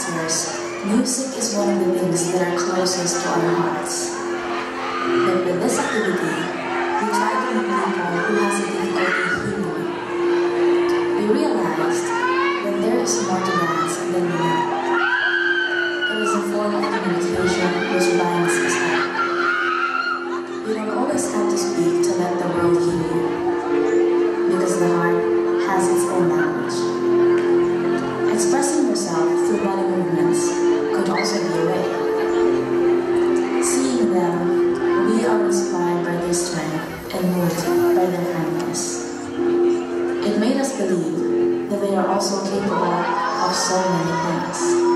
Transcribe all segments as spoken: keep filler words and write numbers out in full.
listeners, music is one of the things that are closest to our hearts. But with this activity, we try to meet people who has a difficulty hearing. We realized that there is more to dance than we know. It is a form of communication which binds us all. You don't always have to speak to let the world hear you, because the heart has its own language. Expressing yourself through body movements could also be a way. Seeing them, we are inspired by their strength and moved by their kindness. It made us believe that they are also capable of so many things.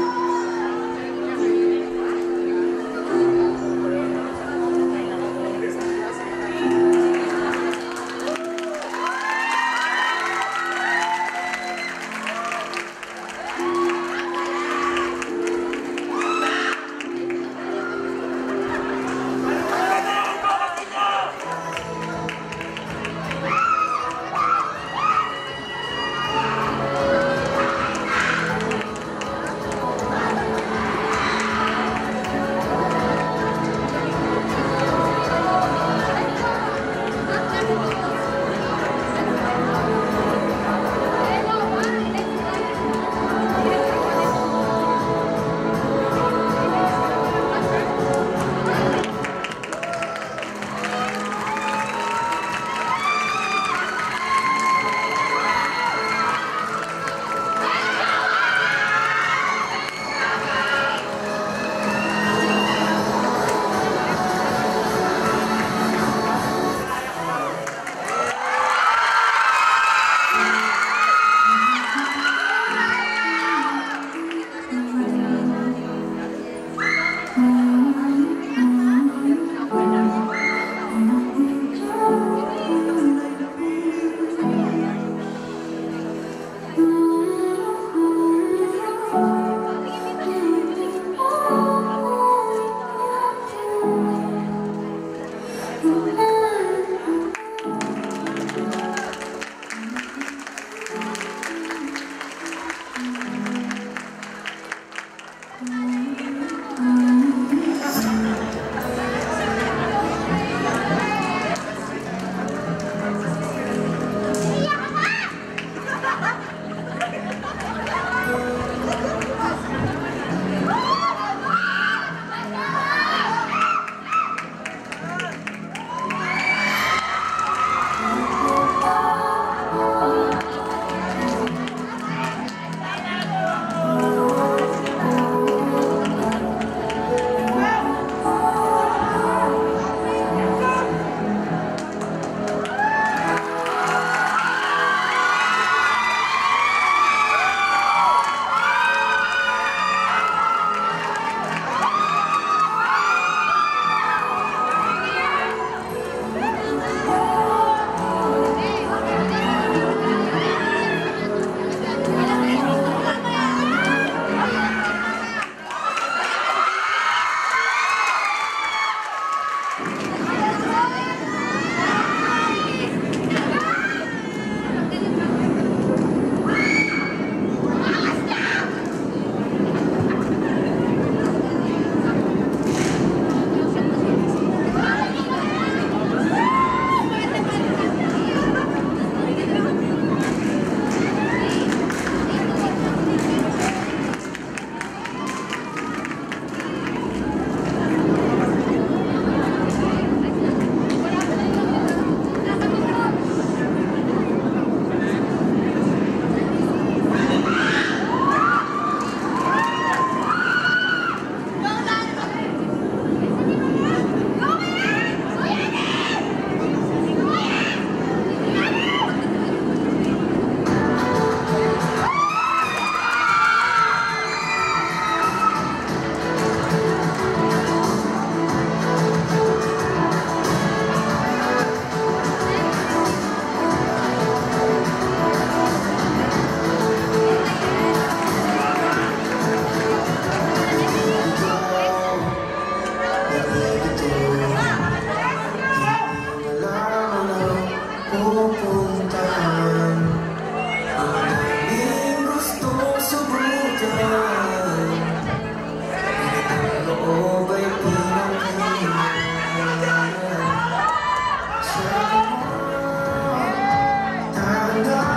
gonna